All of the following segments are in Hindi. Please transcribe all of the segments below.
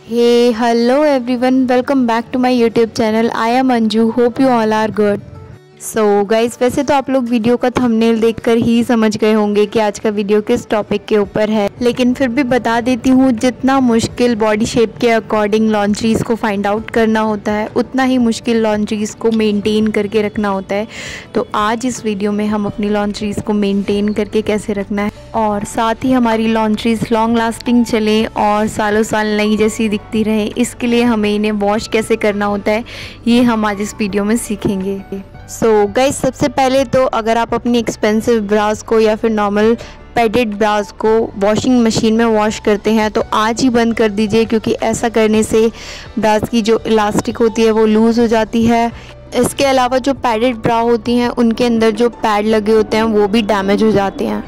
Hey, hello everyone, welcome back to my YouTube channel. I am Anju. Hope you all are good. So guys, वैसे तो आप लोग वीडियो का थंबनेल देखकर ही समझ गए होंगे कि आज का वीडियो किस टॉपिक के ऊपर है, लेकिन फिर भी बता देती हूँ, जितना मुश्किल बॉडी शेप के अकॉर्डिंग लॉन्ड्रीज़ को फाइंड आउट करना होता है, उतना ही मुश्किल लॉन्ड्रीज़ को मेंटेन करके रखना होता है। तो आज इस वीडियो में हम अपनी लॉन्ड्रीज़ को मेंटेन करके कैसे रखना है और साथ ही हमारी लॉन्ड्रीज़ लॉन्ग लास्टिंग चलें और सालों साल नई जैसी दिखती रहे, इसके लिए हमें इन्हें वॉश कैसे करना होता है, ये हम आज इस वीडियो में सीखेंगे। सो गाइस, सबसे पहले तो अगर आप अपनी एक्सपेंसिव ब्रास को या फिर नॉर्मल पैडेड ब्रास को वॉशिंग मशीन में वॉश करते हैं तो आज ही बंद कर दीजिए, क्योंकि ऐसा करने से ब्रास की जो इलास्टिक होती है वो लूज़ हो जाती है। इसके अलावा जो पैडेड ब्रा होती हैं उनके अंदर जो पैड लगे होते हैं वो भी डैमेज हो जाते हैं।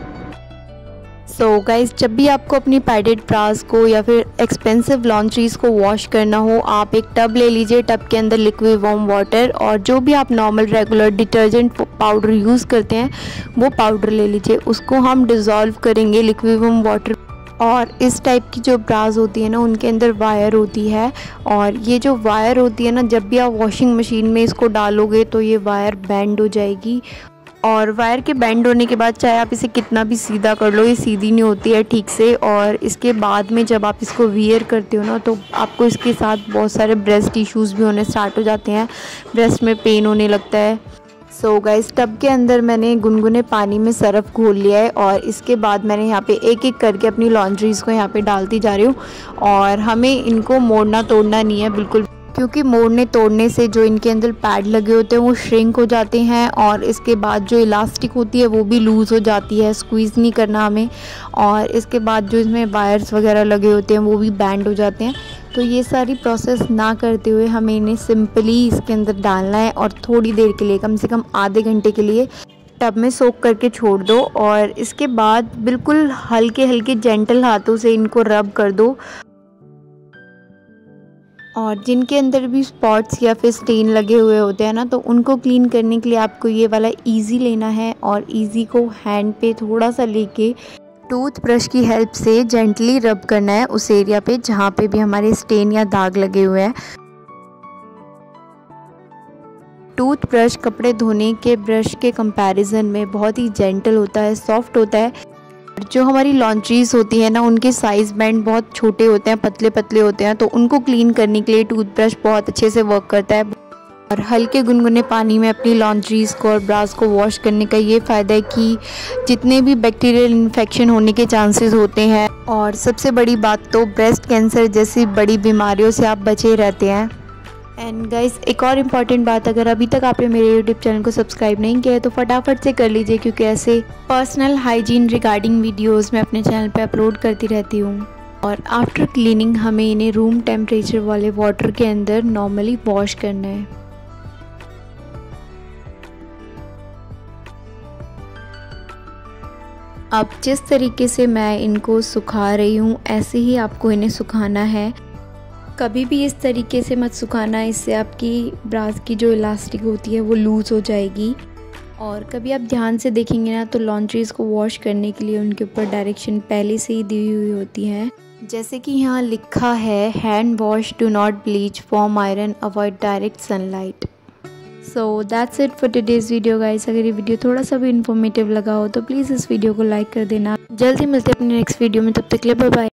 सो गाइस, जब भी आपको अपनी पैडेड ब्रास को या फिर एक्सपेंसिव लॉन्ड्रीज़ को वॉश करना हो, आप एक टब ले लीजिए। टब के अंदर लिक्विड वार्म वाटर और जो भी आप normal regular detergent powder use करते हैं वो पाउडर ले लीजिए। उसको हम डिज़ोल्व करेंगे लिक्विड वार्म वाटर। और इस टाइप की जो ब्रास होती है ना, उनके अंदर वायर होती है, और ये जो वायर होती है ना, जब भी आप वॉशिंग मशीन में इसको डालोगे तो ये वायर बेंड हो जाएगी। और वायर के बेंड होने के बाद चाहे आप इसे कितना भी सीधा कर लो, ये सीधी नहीं होती है ठीक से। और इसके बाद में जब आप इसको वियर करते हो ना, तो आपको इसके साथ बहुत सारे ब्रेस्ट इश्यूज़ भी होने स्टार्ट हो जाते हैं, ब्रेस्ट में पेन होने लगता है। सो गाइस, टब के अंदर मैंने गुनगुने पानी में सरफ़ घोल लिया है और इसके बाद मैंने यहाँ पे एक एक करके अपनी लॉन्ड्रीज़ को यहाँ पे डालती जा रही हूँ। और हमें इनको मोड़ना तोड़ना नहीं है बिल्कुल, क्योंकि मोड़ने तोड़ने से जो इनके अंदर पैड लगे होते हैं वो श्रिंक हो जाते हैं और इसके बाद जो इलास्टिक होती है वो भी लूज़ हो जाती है। स्क्वीज़ नहीं करना हमें। और इसके बाद जो इसमें वायर्स वगैरह लगे होते हैं वो भी बैंड हो जाते हैं। तो ये सारी प्रोसेस ना करते हुए हमें इन्हें सिंपली इसके अंदर डालना है और थोड़ी देर के लिए, कम से कम आधे घंटे के लिए टब में सोक करके छोड़ दो। और इसके बाद बिल्कुल हल्के हल्के जेंटल हाथों से इनको रब कर दो। और जिनके अंदर भी स्पॉट्स या फिर स्टेन लगे हुए होते हैं ना, तो उनको क्लीन करने के लिए आपको ये वाला इजी लेना है और इजी को हैंड पे थोड़ा सा लेके टूथ ब्रश की हेल्प से जेंटली रब करना है उस एरिया पे जहाँ पे भी हमारे स्टेन या दाग लगे हुए हैं। टूथ ब्रश कपड़े धोने के ब्रश के कंपैरिजन में बहुत ही जेंटल होता है, सॉफ्ट होता है। जो हमारी लॉन्ड्रीज़ होती है ना, उनके साइज़ बैंड बहुत छोटे होते हैं, पतले पतले होते हैं, तो उनको क्लीन करने के लिए टूथब्रश बहुत अच्छे से वर्क करता है। और हल्के गुनगुने पानी में अपनी लॉन्ड्रीज़ को और ब्रास को वॉश करने का ये फ़ायदा है कि जितने भी बैक्टीरियल इन्फेक्शन होने के चांसेस होते हैं, और सबसे बड़ी बात तो ब्रेस्ट कैंसर जैसी बड़ी बीमारियों से आप बचे रहते हैं। एंड गाइस, एक और इम्पॉर्टेंट बात, अगर अभी तक आपने मेरे यूट्यूब चैनल को सब्सक्राइब नहीं किया है तो फटाफट से कर लीजिए, क्योंकि ऐसे पर्सनल हाइजीन रिगार्डिंग वीडियोस मैं अपने चैनल पे अपलोड करती रहती हूँ। और आफ्टर क्लीनिंग हमें इन्हें रूम टेम्परेचर वाले वाटर के अंदर नॉर्मली वॉश करना है। अब जिस तरीके से मैं इनको सुखा रही हूँ, ऐसे ही आपको इन्हें सुखाना है। कभी भी इस तरीके से मत सुखाना, इससे आपकी ब्रास की जो इलास्टिक होती है वो लूज़ हो जाएगी। और कभी आप ध्यान से देखेंगे ना, तो लॉन्ड्रीज़ को वॉश करने के लिए उनके ऊपर डायरेक्शन पहले से ही दी हुई होती हैं, जैसे कि यहाँ लिखा है, hand wash, do not bleach, form iron, avoid direct sunlight. So that's it for today's video guys. अगर ये वीडियो थोड़ा सा भी इन्फॉर्मेटिव लगा हो तो प्लीज़ इस वीडियो को लाइक कर देना। जल्दी मिलते हैं अपने नेक्स्ट वीडियो में, तब तक के लिए बाय बाय।